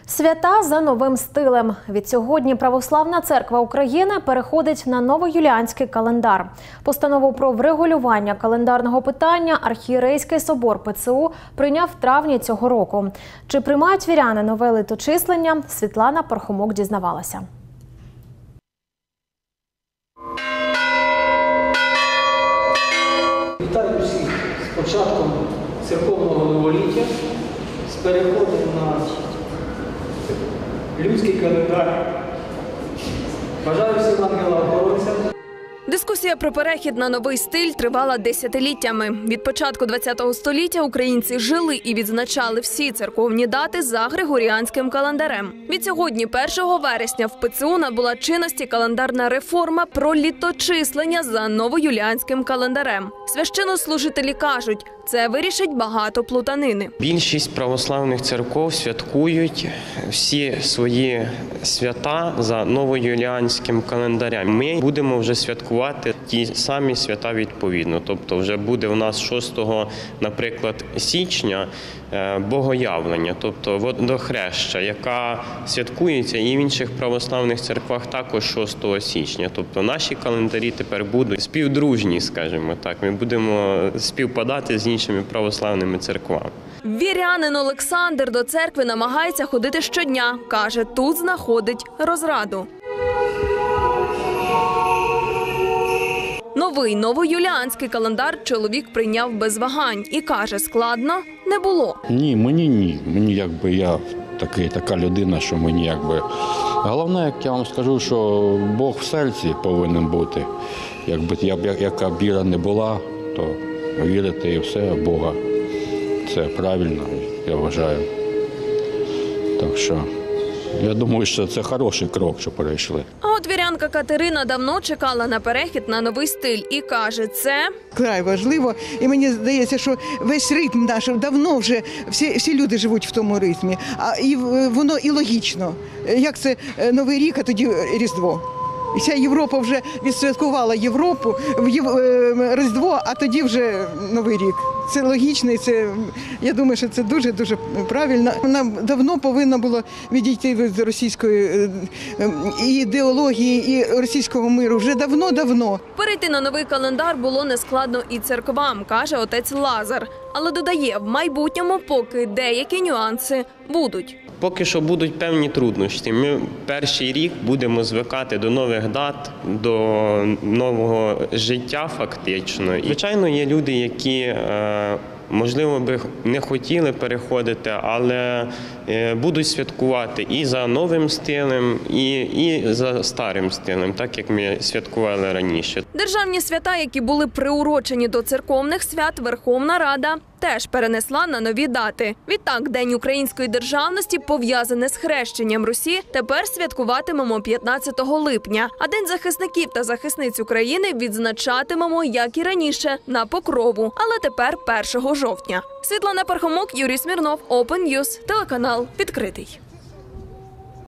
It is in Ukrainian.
Свята за новим стилем. Відсьогодні Православна Церква України переходить на новоюліанський календар. Постанову про врегулювання календарного питання Архієрейський собор ПЦУ прийняв в травні цього року. Чи приймають віряни нове літочислення, Світлана Пархомок дізнавалася. Вітаю всіх з початком церковного новоліття, з переходом на людський календар. Бажаю всім ангела-охоронця. Дискусія про перехід на новий стиль тривала десятиліттями. Від початку ХХ століття українці жили і відзначали всі церковні дати за Григоріанським календарем. Відсьогодні, 1 вересня, в ПЦУ набула чинності календарна реформа про літочислення за новоюліанським календарем. Священнослужителі кажуть, це вирішить багато плутанини. Більшість православних церков святкують всі свої свята за новоюліанським календарем. Ми будемо вже святкувати ті самі свята відповідно. Тобто вже буде у нас 6, наприклад, січня Богоявлення, тобто водохреща, яка святкується і в інших православних церквах також 6 січня. Тобто наші календарі тепер будуть співдружні, скажімо так. Ми будемо співпадати з іншими православними церквами. Вірянин Олександр до церкви намагається ходити щодня. Каже, тут знаходить розраду. Новий новоюліанський календар чоловік прийняв без вагань і каже, складно не було. Ні. Мені я така людина, що мені Головне, як я вам скажу, що Бог в серці повинен бути. Яка віра не була, то вірити і все в Бога. Це правильно, я вважаю. Так що, я думаю, що це хороший крок, що перейшли. А от вірянка Катерина давно чекала на перехід на новий стиль і каже, це край важливо. І мені здається, що весь ритм наш, давно вже всі люди живуть в тому ритмі. І воно і логічно. Як це Новий рік, а тоді Різдво. І вся Європа вже відсвяткувала Різдво, а тоді вже Новий рік. Це логічно, і я думаю, що це дуже-дуже правильно. Нам давно повинно було відійти від російської ідеології і російського миру. Вже давно. Перейти на новий календар було нескладно і церквам, каже отець Лазар. Але додає, в майбутньому поки деякі нюанси будуть. Поки що будуть певні труднощі. Ми перший рік будемо звикати до нових дат, до нового життя фактично. Звичайно, є люди, які, можливо, би не хотіли переходити, але будуть святкувати і за новим стилем, і за старим стилем, так як ми святкували раніше. Державні свята, які були приурочені до церковних свят, Верховна Рада теж перенесла на нові дати. Відтак, День української державності, пов'язаний з хрещенням Русі, тепер святкуватимемо 15 липня. А День захисників та захисниць України відзначатимемо, як і раніше, на Покрову, але тепер 1 жовтня. Світлана Пархомок, Юрій Смірнов, Open News, телеканал «Відкритий».